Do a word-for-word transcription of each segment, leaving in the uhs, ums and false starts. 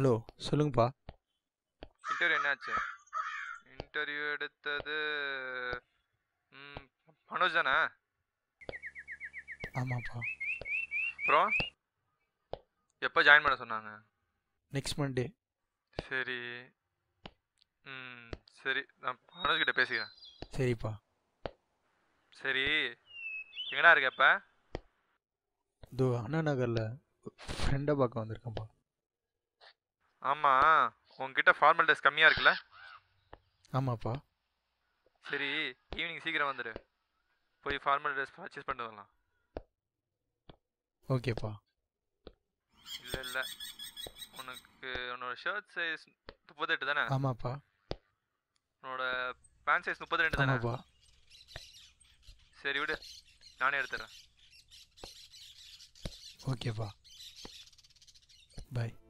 Hello சொல்லுங்கப்பா. Interview என்னாச்சு? Interview எடுத்தது ம், மனோஜ் தானே? ஆமாப்பா. அப்புறம் எப்போ ஜாயின் பண்ண சொன்னாங்க? Next Monday. சரி. ம் சரி, நான் மனோஜ் கிட்ட பேசிக்கிறேன். சரிப்பா. சரி, எங்கடா இருக்க இப்போ? இதோ அண்ணா நகரில் ஃப்ரெண்டை பார்க்க வந்திருக்கேன்ப்பா. ஆமாம், உங்ககிட்ட ஃபார்மல் ட்ரெஸ் கம்மியாக இருக்குல்ல? ஆமாப்பா. சரி, ஈவினிங் சீக்கிரம் வந்துடு, போய் ஃபார்மல் ட்ரெஸ் பர்ச்சேஸ் பண்ணிட்டு வரலாம். ஓகேப்பா. இல்லை இல்லை, உனக்கு உன்னோட ஷர்ட் சைஸ் முப்பத்தெட்டு தானே? ஆமாப்பா. உன்னோட பேண்ட் சைஸ் முப்பத்தி ரெண்டு தானே? ஆமாப்பா. சரி விடு, நானே எடுத்துறேன். ஓகேப்பா, பாய்.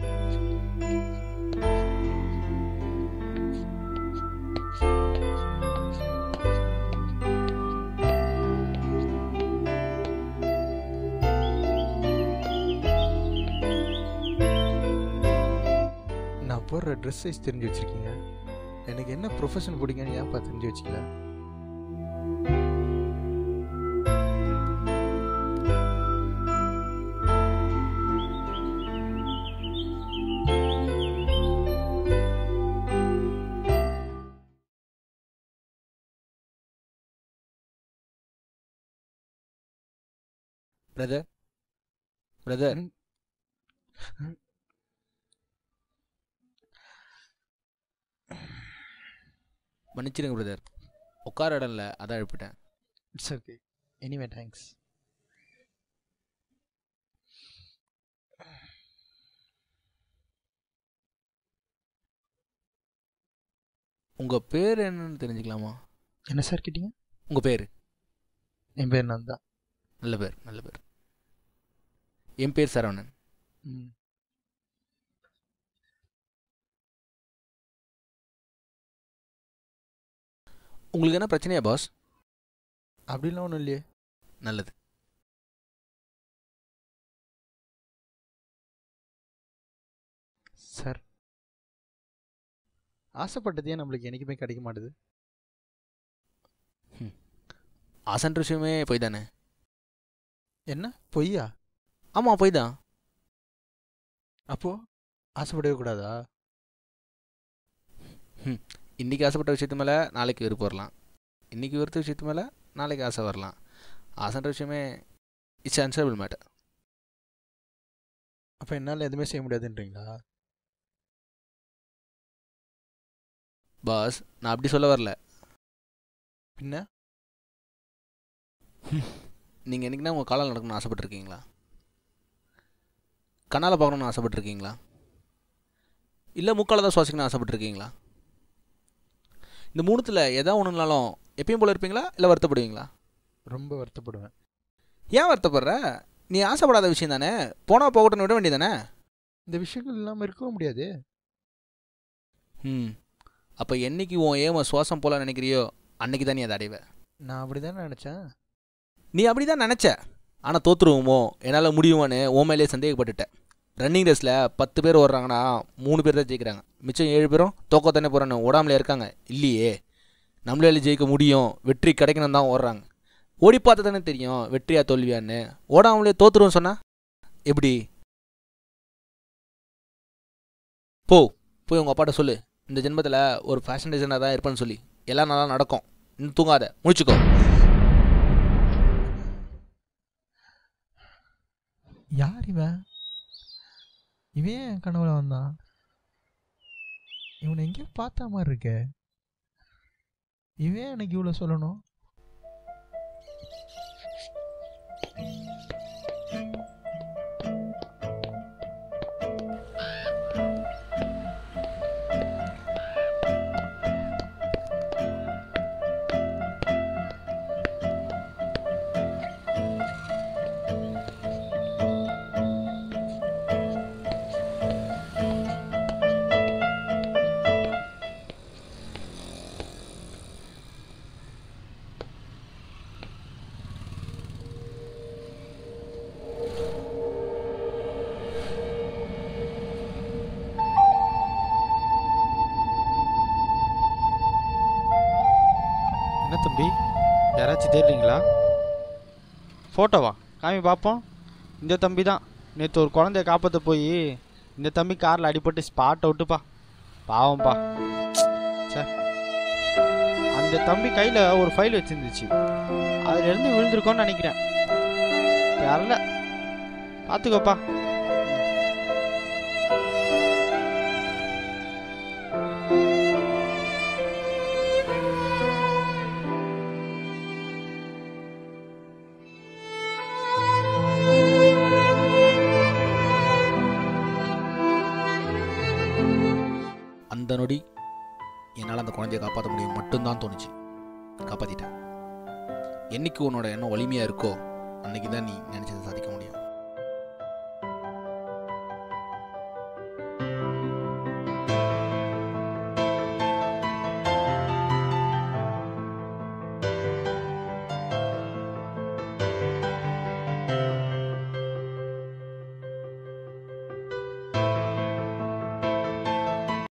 நான் போடுற ட்ரெஸ் சைஸ் தெரிஞ்சு வச்சுருக்கீங்க. எனக்கு என்ன ப்ரொஃபஷன் பிடிக்குன்னு ஏன்ப்பா தெரிஞ்சு வச்சுக்கல? பிரதர் பிரதர் மன்னிச்சிடுங்க பிரதர், உட்கார இடம் இல்லை, அதான் எழுப்பிட்டேன். It's okay, anyway thanks. உங்கள் பேர் என்னன்னு தெரிஞ்சுக்கலாமா? என்ன சார் கேட்டீங்க? உங்கள் பேர்? என் பேர் நந்தா. நல்ல பேர், நல்ல பேர். என் பேர் சரவணன். ம். உங்களுக்கு என்ன பிரச்சனையா பாஸ்? அப்படிலாம் ஒன்றும் இல்லையே. நல்லது. சார், ஆசைப்பட்டதே நம்மளுக்கு என்றைக்குமே கிடைக்க மாட்டுது. ஆசன்ற விஷயமே போய் தானே? என்ன பொய்யா? ஆமாம், போய் தான். அப்போது ஆசைப்படவே கூடாதா? ம் இன்றைக்கி ஆசைப்பட்ட விஷயத்து மேலே நாளைக்கு வெறுப்பு வரலாம், இன்றைக்கி வெறுத்த விஷயத்து மேலே நாளைக்கு ஆசை வரலாம். ஆசைன்ற விஷயமே இட்ஸ் அன்சரபிள் மேட்டர். அப்போ என்னால் எதுவுமே செய்ய முடியாதுன்றீங்களா? பாஸ், நான் அப்படி சொல்ல வரல. பின்ன நீங்கள் என்றைக்குனா உங்கள் காலால் நடக்கணும்னு ஆசைப்பட்ருக்கீங்களா? கண்ணால் பார்க்கணுன்னு ஆசைப்பட்ருக்கீங்களா? இல்லை முக்கால் தான் சுவாசிக்கணும்னு ஆசைப்பட்ருக்கீங்களா? இந்த மூணுத்தில் எதா ஒன்றுனாலும் எப்பயும் போல் இருப்பீங்களா இல்லை வருத்தப்படுவீங்களா? ரொம்ப வருத்தப்படுவேன். ஏன் வருத்தப்படுற? நீ ஆசைப்படாத விஷயம் தானே, போனால் போகட்டும்னு விட வேண்டியதானே? இந்த விஷயங்கள் இல்லாமல் இருக்கவும் முடியாது. ம் அப்போ என்றைக்கு உன் ஏம சுவாசம் போல நினைக்கிறியோ அன்னைக்கு தான் நீ அதை அடைவ. நான் அப்படி தானே நினச்சேன். நீ அப்படி தான் நினச்ச, ஆனால் தோற்றுருவோமோ, என்னால் முடியுமான்னு உன் மேலே சந்தேகப்பட்டுட்டேன். ரன்னிங் ரேஸில் பத்து பேர் ஓடுறாங்கன்னா மூணு பேர் தான் ஜெயிக்கிறாங்க, மிச்சம் ஏழு பேரும் தோக்கத்தானே போகிறான்னு ஓடாமலே இருக்காங்க. இல்லையே, நம்மளால ஜெயிக்க முடியும், வெற்றி கிடைக்கணும் தான் ஓடுறாங்க. ஓடி பார்த்து தானே தெரியும் வெற்றியா தோல்வியான்னு. ஓடாமலே தோற்றுருவோம் சொன்னா எப்படி? போ போய் உங்கள் அப்பாட்ட சொல்லு, இந்த ஜென்மத்தில் ஒரு ஃபேஷன் டிசைனர் தான் இருப்பேன்னு சொல்லி. எல்லாம் நல்லா நடக்கும், இன்னும் தூங்காத, முடிச்சுக்கோ. யார் இவன்? இவன் என் கனவுல வந்தான். இவனை எங்கேயோ பார்த்த மாதிரி இருக்கே. இவன் எனக்கு இவ்வளோ சொல்லணும்? தம்பி, யாராச்சும் தேடுறீங்களா? ஃபோட்டோவா? காமி பார்ப்போம். இந்த தம்பி தான். நேற்று ஒரு குழந்தைய காப்பாற்ற போய் இந்த தம்பி காரில் அடிபட்டு ஸ்பாட் அவுட்டுப்பா. பாவம்ப்பா. சார், அந்த தம்பி கையில் ஒரு ஃபைல் வச்சுருந்துச்சு, அதுலேருந்து விழுந்திருக்கோன்னு நினைக்கிறேன். தெரில, பார்த்துக்கோப்பா. அந்த நொடி என்னால் அந்த குழந்தைய காப்பாற்ற முடியும் மட்டும்தான் தோணுச்சு. காப்பாற்றிட்டேன். என்னைக்கு உன்னோட எண்ணம் வலிமையாக இருக்கோ அன்னைக்கு தான் நீ நினச்சதை சாதிக்க முடியும்.